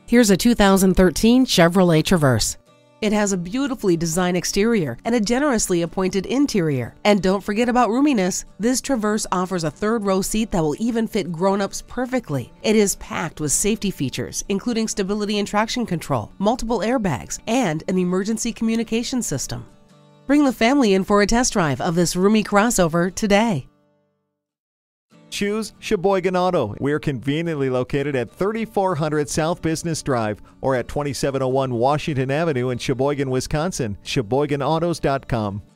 Here's a 2013 Chevrolet Traverse. It has a beautifully designed exterior and a generously appointed interior. And don't forget about roominess. This Traverse offers a third-row seat that will even fit grown-ups perfectly. It is packed with safety features, including stability and traction control, multiple airbags, and an emergency communication system. Bring the family in for a test drive of this roomy crossover today. Choose Sheboygan Auto. We're conveniently located at 3400 South Business Drive or at 2701 Washington Avenue in Sheboygan, Wisconsin. SheboyganAutos.com.